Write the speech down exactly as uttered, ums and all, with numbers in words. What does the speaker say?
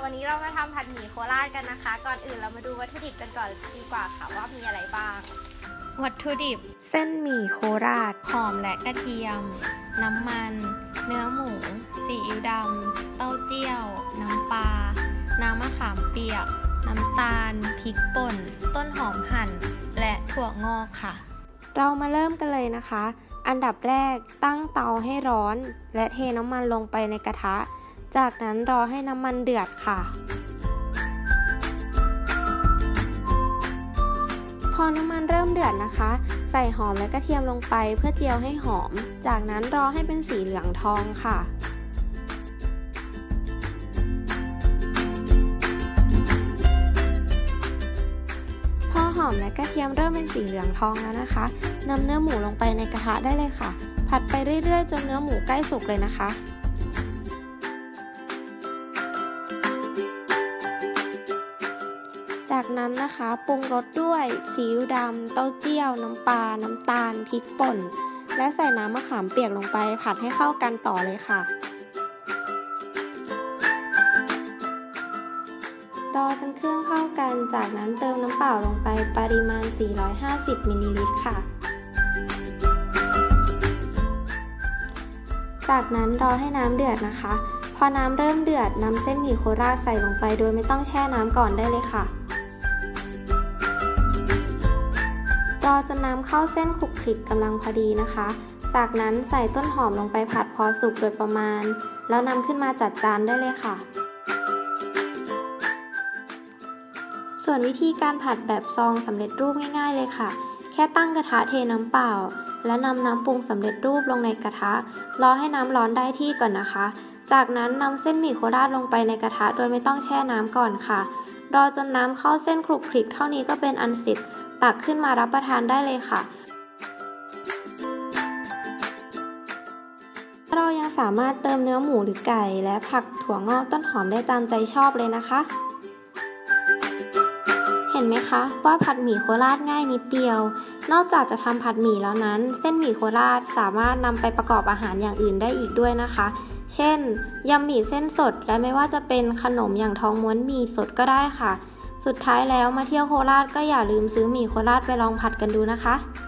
วันนี้เรามาทำผัดหมี่โคราชกันนะคะก่อนอื่นเรามาดูวัตถุดิบกันก่อนดีกว่าค่ะว่ามีอะไรบ้างวัตถุดิบเส้นหมี่โคราชหอมและกระเทียมน้ำมันเนื้อหมูซีอิ๊วดำเต้าเจี้ยวน้ำปลาน้ำมะขามเปียกน้ำตาลพริกป่นต้นหอมหั่นและถั่วงอกค่ะเรามาเริ่มกันเลยนะคะอันดับแรกตั้งเตาให้ร้อนและเทน้ำมันลงไปในกระทะจากนั้นรอให้น้ำมันเดือดค่ะพอน้ำมันเริ่มเดือดนะคะใส่หอมและกระเทียมลงไปเพื่อเจียวให้หอมจากนั้นรอให้เป็นสีเหลืองทองค่ะพอหอมและกระเทียมเริ่มเป็นสีเหลืองทองแล้วนะคะนำเนื้อหมูลงไปในกระทะได้เลยค่ะผัดไปเรื่อยๆจนเนื้อหมูใกล้สุกเลยนะคะจากนั้นนะคะปรุงรสด้วยซีอิ๊วดำเต้าเจี้ยวน้ำปลาน้ำตาลพริกป่นและใส่น้ำมะขามเปียกลงไปผัดให้เข้ากันต่อเลยค่ะรอจนเครื่องเข้ากันจากนั้นเติมน้ำเปล่าลงไปปริมาณสี่ร้อยห้าสิบมิลลิลิตรค่ะจากนั้นรอให้น้ำเดือดนะคะพอน้ำเริ่มเดือดนำเส้นหมี่โคราชใส่ลงไปโดยไม่ต้องแช่น้ำก่อนได้เลยค่ะรอจนน้ำเข้าเส้นคลุกคลิกกำลังพอดีนะคะจากนั้นใส่ต้นหอมลงไปผัดพอสุกโดยประมาณแล้วนำขึ้นมาจัดจานได้เลยค่ะส่วนวิธีการผัดแบบซองสำเร็จรูปง่ายๆเลยค่ะแค่ตั้งกระทะเทน้ำเปล่าและนำน้ำปรุงสำเร็จรูปลงในกระทะรอให้น้ำร้อนได้ที่ก่อนนะคะจากนั้นนำเส้นหมี่โคราชลงไปในกระทะโดยไม่ต้องแช่น้ำก่อนค่ะรอจนน้ำเข้าเส้นคลุกคลิกเท่านี้ก็เป็นอันเสร็จตักขึ้นมารับประทานได้เลยค่ะเรายังสามารถเติมเนื้อหมูหรือไก่และผักถั่วงอกต้นหอมได้ตามใจชอบเลยนะคะเห็นไหมคะว่าผัดหมี่โคราชง่ายนิดเดียวนอกจากจะทำผัดหมี่แล้วนั้นเส้นหมี่โคราชสามารถนำไปประกอบอาหารอย่างอื่นได้อีกด้วยนะคะเช่นยำหมี่เส้นสดและไม่ว่าจะเป็นขนมอย่างทองม้วนหมี่สดก็ได้ค่ะสุดท้ายแล้วมาเที่ยวโคราชก็อย่าลืมซื้อหมี่โคราชไปลองผัดกันดูนะคะ